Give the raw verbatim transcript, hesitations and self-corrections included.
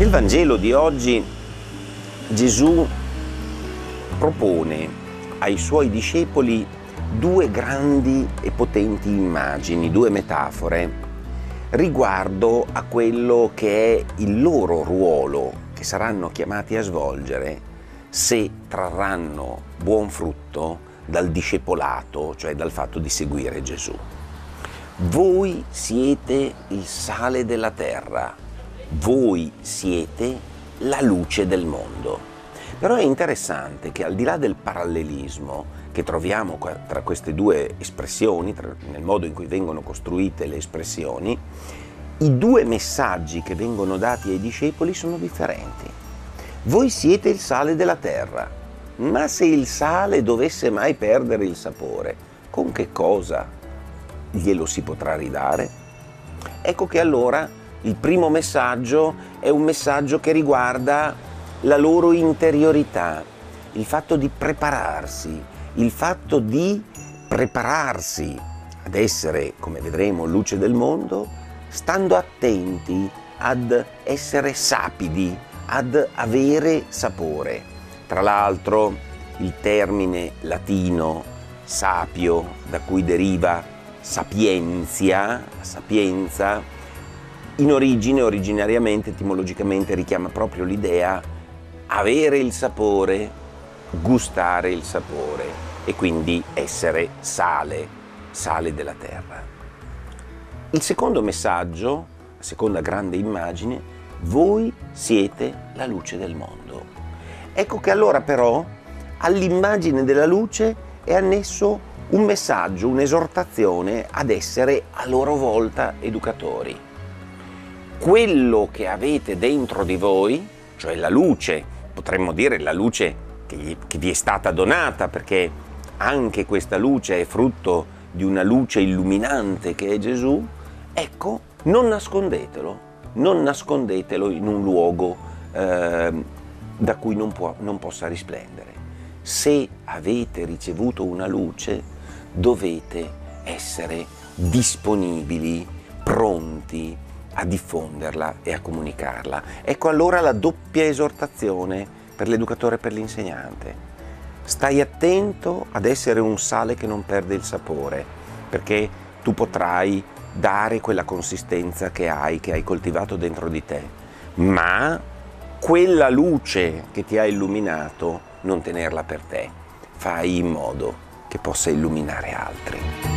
Nel Vangelo di oggi Gesù propone ai suoi discepoli due grandi e potenti immagini, due metafore riguardo a quello che è il loro ruolo che saranno chiamati a svolgere se trarranno buon frutto dal discepolato, cioè dal fatto di seguire Gesù. Voi siete il sale della terra. Voi siete la luce del mondo. Però è interessante che al di là del parallelismo che troviamo tra queste due espressioni, tra, nel modo in cui vengono costruite le espressioni, i due messaggi che vengono dati ai discepoli sono differenti. Voi siete il sale della terra, ma se il sale dovesse mai perdere il sapore, con che cosa glielo si potrà ridare? Ecco che allora il primo messaggio è un messaggio che riguarda la loro interiorità, il fatto di prepararsi, il fatto di prepararsi ad essere, come vedremo, luce del mondo, stando attenti ad essere sapidi, ad avere sapore. Tra l'altro il termine latino sapio, da cui deriva sapientia, sapienza, in origine, originariamente, etimologicamente, richiama proprio l'idea avere il sapore, gustare il sapore e quindi essere sale, sale della terra. Il secondo messaggio, la seconda grande immagine, voi siete la luce del mondo. Ecco che allora però all'immagine della luce è annesso un messaggio, un'esortazione ad essere a loro volta educatori. Quello che avete dentro di voi, cioè la luce, potremmo dire la luce che, gli, che vi è stata donata, perché anche questa luce è frutto di una luce illuminante che è Gesù, ecco, non nascondetelo, non nascondetelo in un luogo eh, da cui non, può, non possa risplendere. Se avete ricevuto una luce, dovete essere disponibili, pronti a diffonderla e a comunicarla. Ecco allora la doppia esortazione per l'educatore e per l'insegnante. Stai attento ad essere un sale che non perde il sapore, perché tu potrai dare quella consistenza che hai, che hai coltivato dentro di te, ma quella luce che ti ha illuminato non tenerla per te. Fai in modo che possa illuminare altri.